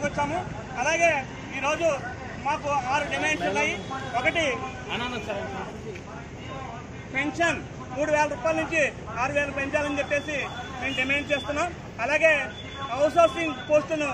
ముందుకు వచ్చాము. అలాగే ఈరోజు మాకు 6 డిమాండ్స్ ఉన్నాయి. ఒకటి, పెన్షన్ 3,000 రూపాయల నుంచి 6,000 పెంచాలని చెప్పేసి మేము డిమాండ్ చేస్తున్నాం. అలాగే హౌస్ హౌసింగ్ పోస్టును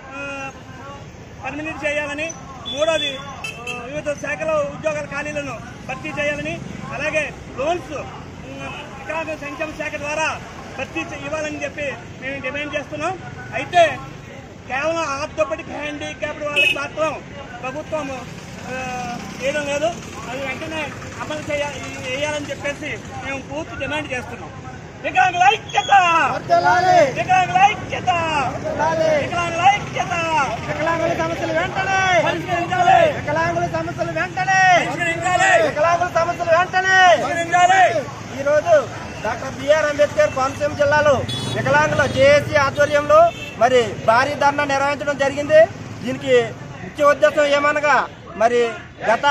పర్మినెంట్ చేయాలని, మూడోది వివిధ శాఖల ఉద్యోగాల ఖాళీలను భర్తీ చేయాలని, అలాగే లోన్స్ వికలాంగ సంక్షేమ శాఖ ద్వారా భర్తీ ఇవ్వాలని చెప్పి మేము డిమాండ్ చేస్తున్నాం. అయితే కేవలం ఆర్థోపెడిక్ హ్యాండిక్యాప్డ్ వాళ్ళకి మాత్రం ప్రభుత్వం చేయడం లేదు. అది వెంటనే అమలు చేయాలని చెప్పేసి మేము పూర్తి డిమాండ్ చేస్తున్నాం. వికలాంగుల ఐక్యత, వికలాంగుల ఐక్యత, వికలాంగుల ఐక్యత. వికలాంగుల సమస్యలు వెంటనే పరిష్కరించాలి, వికలాంగుల సమస్యలు వెంటనే పరిష్కరించాలి, వికలాంగుల సమస్యలు వెంటనే పరిష్కరించాలి. ఈ రోజు డాక్టర్ బిఆర్ అంబేద్కర్ కోనసీమ జిల్లాలో వికలాంగుల జేఏసీ ఆధ్వర్యంలో మరి భారీ ధర్నా నిర్వహించడం జరిగింది. దీనికి ముఖ్య ఉద్దేశం ఏమనగా మరి గత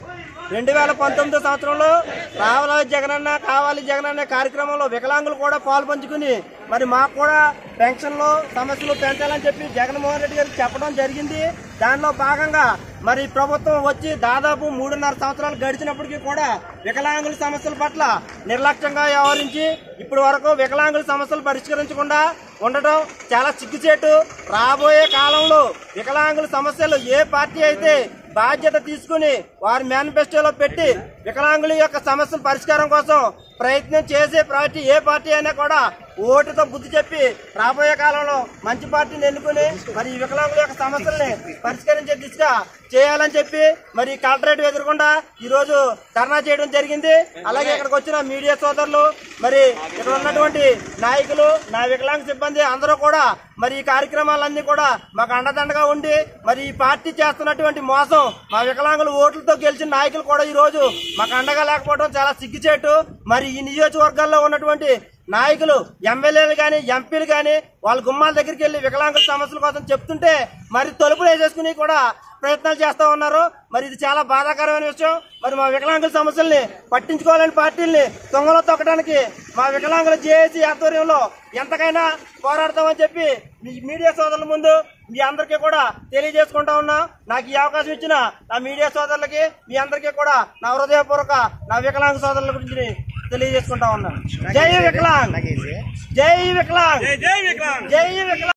2019 సంవత్సరంలో రావాలి జగనన్న కావాలి జగనన్న కార్యక్రమంలో వికలాంగులు కూడా పాల్పంచుకుని మరి మాకు కూడా పెన్షన్లు సమస్యలు పెంచాలని చెప్పి జగన్మోహన్ రెడ్డి గారికి చెప్పడం జరిగింది. దానిలో భాగంగా మరి ప్రభుత్వం వచ్చి దాదాపు 3.5 సంవత్సరాలు గడిచినప్పటికీ కూడా వికలాంగుల సమస్యల పట్ల నిర్లక్ష్యంగా వ్యవహరించి ఇప్పటి వరకు వికలాంగుల సమస్యలు పరిష్కరించకుండా ఉండటం చాలా సిగ్గుచేటు. రాబోయే కాలంలో వికలాంగుల సమస్యలు ఏ పార్టీ అయితే బాధ్యత తీసుకుని వారి మేనిఫెస్టోలో పెట్టి వికలాంగుల యొక్క సమస్యల పరిష్కారం కోసం ప్రయత్నం చేసే పార్టీ ఏ పార్టీ అయినా కూడా ఓటుతో బుద్ధి చెప్పి రాబోయే కాలంలో మంచి పార్టీని ఎన్నుకుని మరి ఈ వికలాంగుల యొక్క సమస్యల్ని పరిష్కరించే దిశగా చేయాలని చెప్పి మరి కలెక్టరేట్ ఎదురుకుండా ఈ రోజు ధర్నా చేయడం జరిగింది. అలాగే ఇక్కడికి వచ్చిన మీడియా సోదరులు మరి ఇక్కడ ఉన్నటువంటి నాయకులు, నా వికలాంగ సిబ్బంది అందరూ కూడా మరి ఈ కార్యక్రమాలన్నీ కూడా మాకు అండదండగా ఉండి మరి ఈ పార్టీ చేస్తున్నటువంటి మోసం మా వికలాంగుల ఓట్లతో గెలిచిన నాయకులు కూడా ఈ రోజు మాకు అండగా లేకపోవడం చాలా సిగ్గుచేటు. మరి ఈ నియోజకవర్గాల్లో ఉన్నటువంటి నాయకులు, ఎమ్మెల్యేలు గాని ఎంపీలు గాని వాళ్ళ గుమ్మాల దగ్గరికి వెళ్లి వికలాంగుల సమస్యల కోసం చెప్తుంటే మరి తలుపులు వేసేసుకుని కూడా ప్రయత్నాలు చేస్తా ఉన్నారు. మరి ఇది చాలా బాధాకరమైన విషయం. మరి మా వికలాంగుల సమస్యల్ని పట్టించుకోవాలని పార్టీల్ని తొంగలో తొక్కడానికి మా వికలాంగుల జేఏసీ ఆధ్వర్యంలో ఎంతకైనా పోరాడతామని చెప్పి మీ మీడియా సోదరుల ముందు మీ అందరికీ కూడా తెలియజేసుకుంటా ఉన్నా. నాకు ఈ అవకాశం ఇచ్చిన నా మీడియా సోదరులకి మీ అందరికీ కూడా నా హృదయపూర్వక నా వికలాంగ సోదరుల గురించి తెలియజేసుకుంటా ఉన్నాను. జై వికలాంగ్, జై వికలాంగ్, జై జై వికలాంగ్, జై వికలాంగ్.